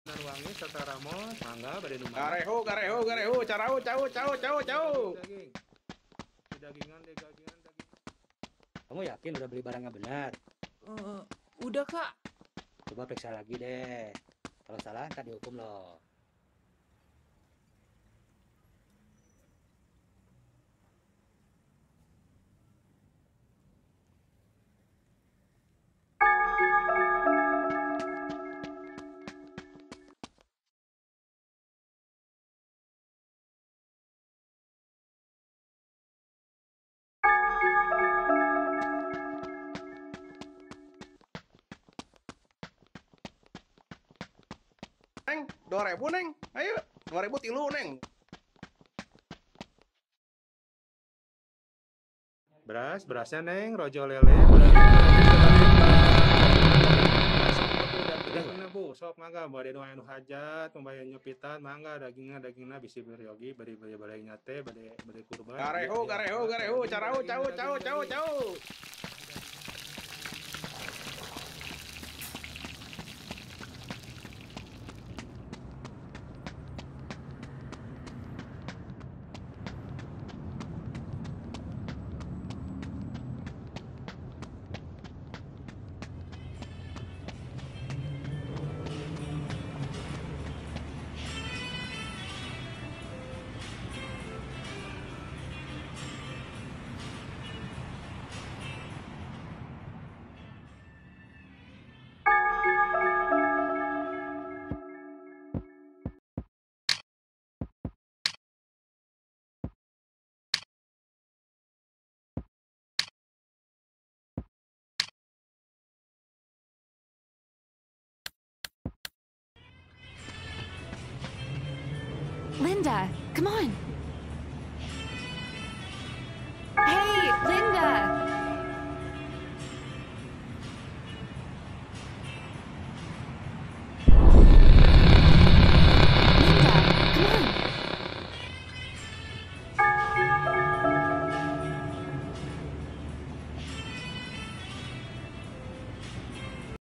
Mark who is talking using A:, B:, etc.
A: dan wangi serta ramon, mangga bade nu
B: Gareho, carau, cau.
A: daging. Dagingan daging.
C: Kamu yakin udah beli barangnya benar?
D: Udah Kak.
C: Coba periksa lagi deh. Kalau salah ntar dihukum loh.
B: Neng, 2.000 neng. Ayo, 2.000 tilu neng.
A: Berasnya neng, rojo lele. Udah bu, sok mangga bade nu anu hajat, pembayar nyepitan, mangga dagingna bisi beryogi, bade balai nyate, bade kurban.
B: Gareho, carau, cau.
E: Linda, come on.